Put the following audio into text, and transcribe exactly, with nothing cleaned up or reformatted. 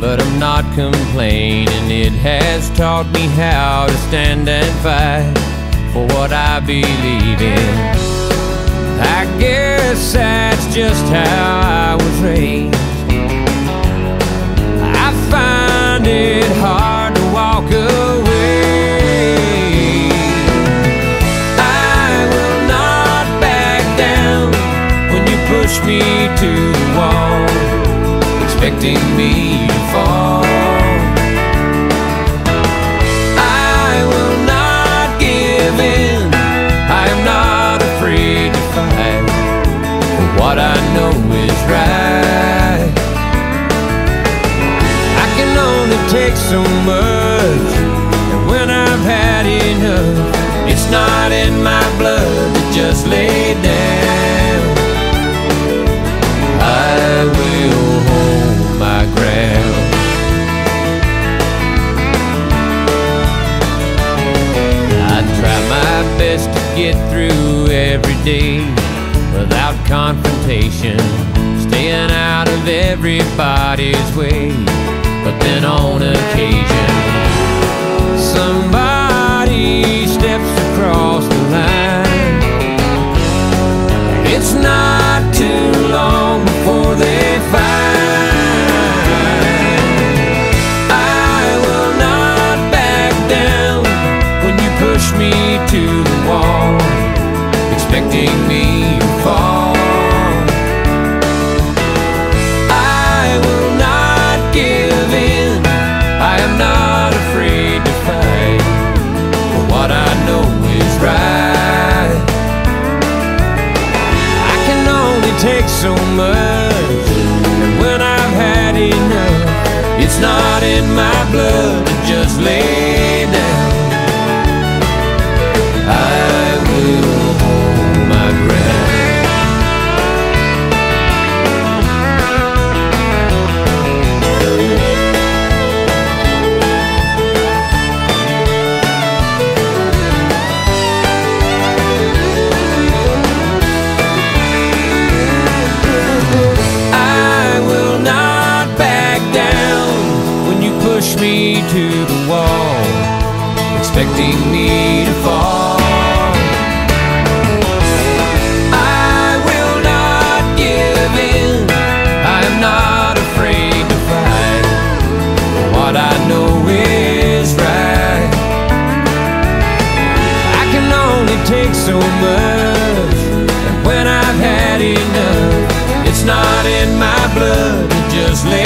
but I'm not complaining. It has taught me how to stand and fight for what I believe in. I guess that's just how I was raised. I find it hard to walk away. I will not back down when you push me to the wall, expecting me to fall. I will not give in. I am not afraid to fight for what I know is right. I can only take so much, and when I've had enough, it's not in my blood to just lay down. I will hold my ground. I try my best to get through every day without confrontation, staying out of everybody's way. But then on occasion, somebody steps across the line. It's not too long before they find. I will not back down when you push me to the wall, expecting me to fall. I will not give in. I am not afraid to fight for what I know is right. I can only take so much, and when I've had enough, it's not in my blood to just lay down. I will hold my ground. Push me to the wall, expecting me to fall. I will not give in. I am not afraid to fight for what I know is right. I can only take so much, and when I've had enough, it's not in my blood to just lay